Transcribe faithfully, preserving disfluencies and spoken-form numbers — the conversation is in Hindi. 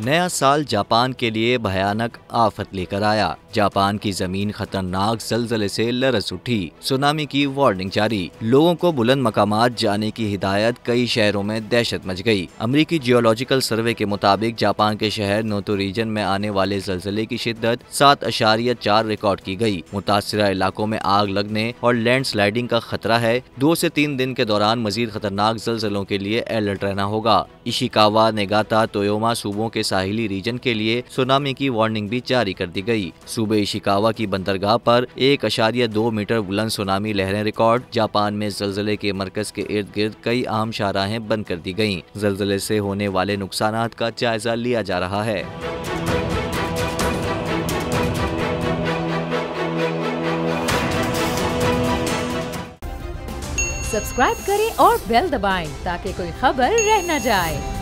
नया साल जापान के लिए भयानक आफत लेकर आया। जापान की जमीन खतरनाक जलजले से लरस उठी। सुनामी की वार्निंग जारी। लोगों को बुलंद मकामात जाने की हिदायत। कई शहरों में दहशत मच गई। अमेरिकी जियोलॉजिकल सर्वे के मुताबिक जापान के शहर नोतो रीजन में आने वाले जलजले की शिद्दत सात अशारिया चार रिकॉर्ड की गई। मुतासरा इलाकों में आग लगने और लैंडस्लाइडिंग का खतरा है। दो से तीन दिन के दौरान मजीद खतरनाक जलजलों के लिए अलर्ट रहना होगा। इशिकावा, नेगाता, तोयोमा सूबों के साहिली रीजन के लिए सुनामी की वार्निंग भी जारी कर दी गई। सूबे इशिकावा की बंदरगाह पर एक अशारिया दो मीटर बुलंद सुनामी लहरें रिकॉर्ड। जापान में जलजले के मरकज के इर्द गिर्द कई अहम शाहराहें बंद कर दी गयी। जलजले से होने वाले नुकसानात का जायजा लिया जा रहा है। सब्सक्राइब करें और बेल दबाएं ताकि कोई खबर रह न जाए।